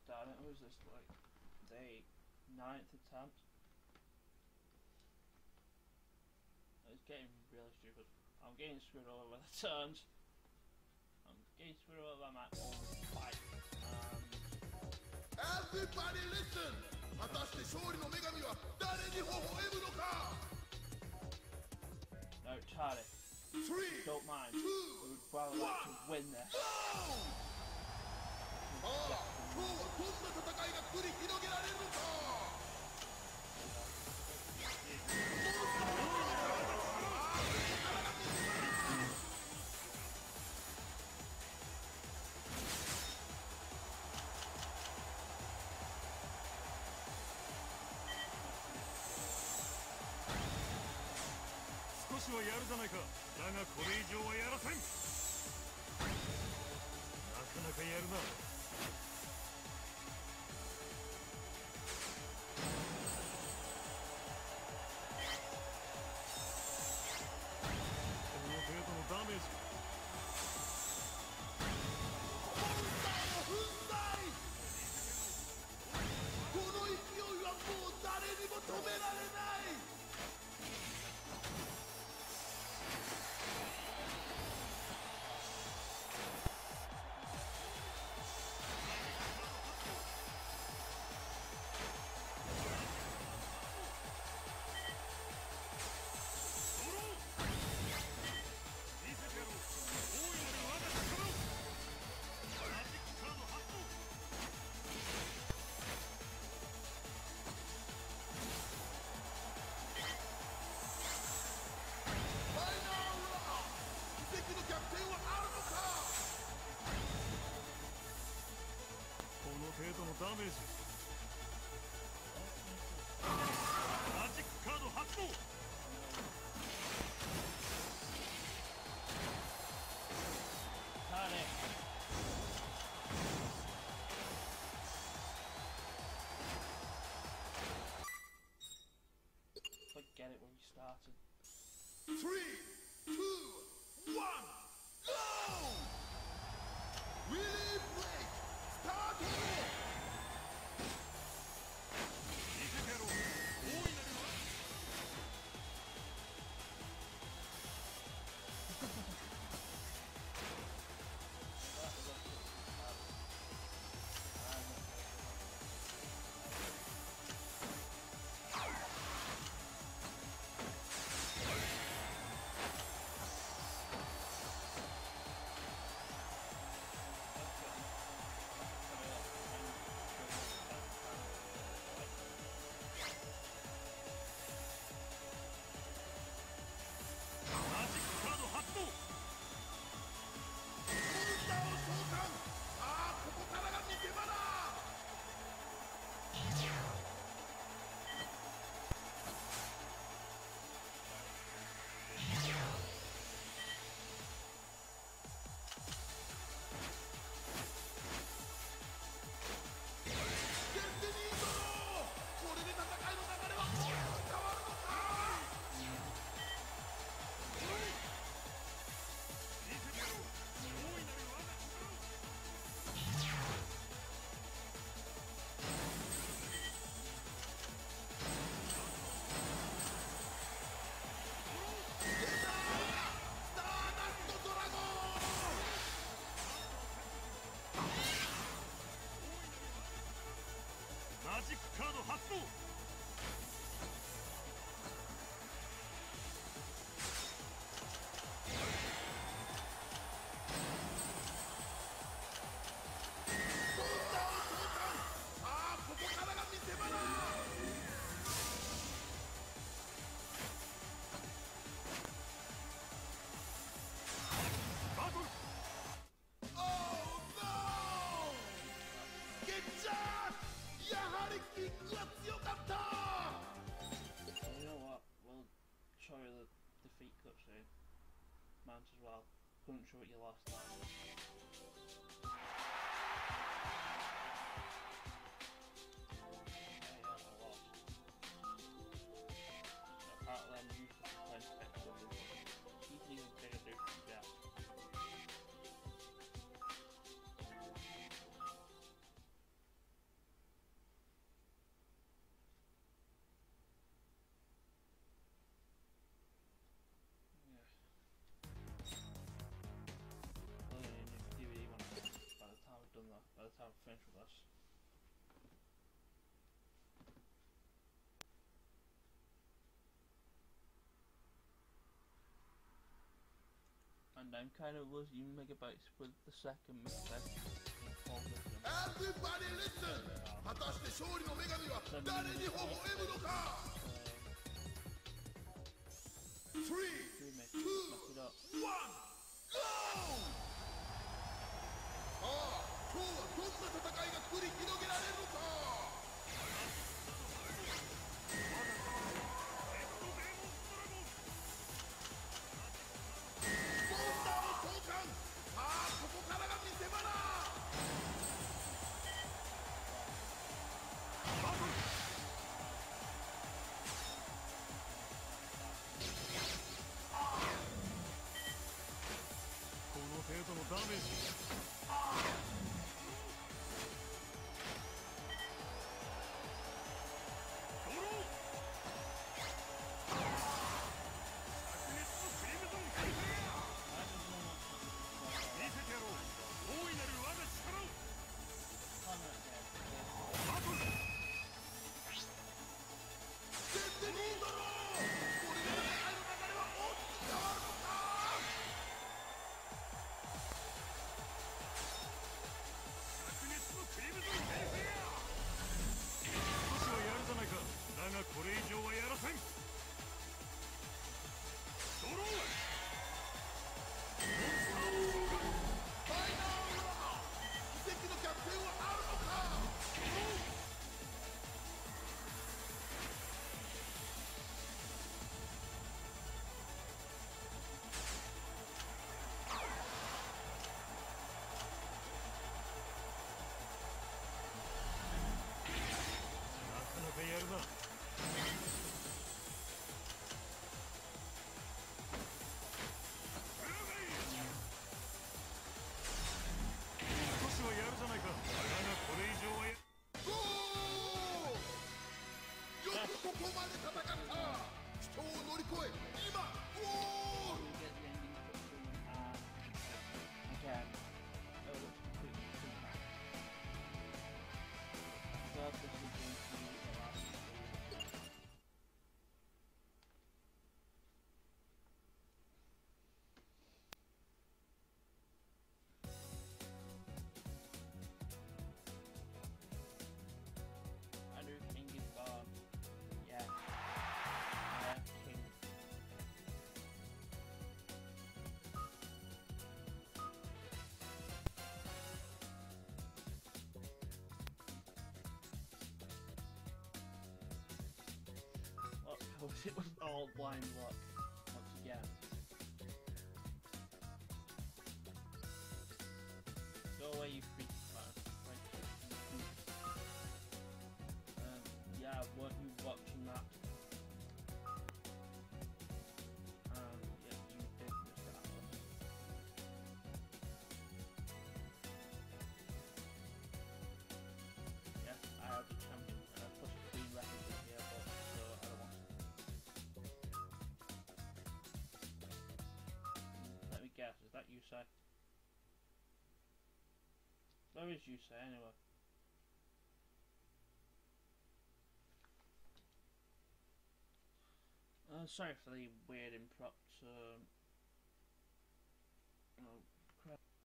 damn it, who's this like the 9th attempt? It's getting really stupid. I'm getting screwed over by the turns. I'm getting screwed over by my own fight. Everybody listen! 果たして勝利の女神は誰に微笑むのか? No, TARDIS. Don't mind. We would rather like to win this. 今日はどんな戦いが繰り広げられるのか? 少しはやるじゃないか。だがこれ以上はやらせん。なかなかやるな。この程度のダメージ。 モンスターを粉砕。この勢いはもう誰にも止められない。 程度のダメージ。マジックカード発動。 Forget it when you started. 3, 2, 1, go! Wheelie break start! マジックカード発動。ここからが見せ場だ。バトル。Oh no! ゲッチャー。やはりキングは強かった。 You know what? We'll show you the defeat cutscene. Might as well. Couldn't show it you last time. Apart then you should play spectacle. You can even take a different gap. and I'm kind of losing megabytes with the second mistake. Everybody listen! 果たして勝利の女神は誰に微笑むのか 3, 2, 1, GO! さあ、今日はどんな戦いが繰り広げられるのかモンスターを召喚さあ、ここからが見せ場だこの程度のダメージ。ドロー灼熱のクリムゾンカリフレア見せてやろう大いなる我が力をバトル全然いいだろうこれで戦いの流れは大きく変わるのか灼熱のクリムゾンカリフレア少しはやるじゃないかだがこれ以上はやらせんドローファイナルラウンド奇跡の逆転はあるのかなかなかやるな少しはやるじゃないかだがこれ以上はやゴーよくここまで戦った人を乗り越え今ゴール You get the ending cutscene and again, it looks completely different. God, this is going to be the last video. I know King is gone. Yeah. Yeah, King. Look, I wish it was all blind luck once again. Go away, you freak man. Yeah, weren't you watching that? Yeah, you did, Mr. Atlas. Yeah, I have the champion, and I pushed the clean record this year, but so I don't want to. Let me guess, is that Yusei? Where is Yusei anyway? Sorry for the weird impromptu. Oh crap.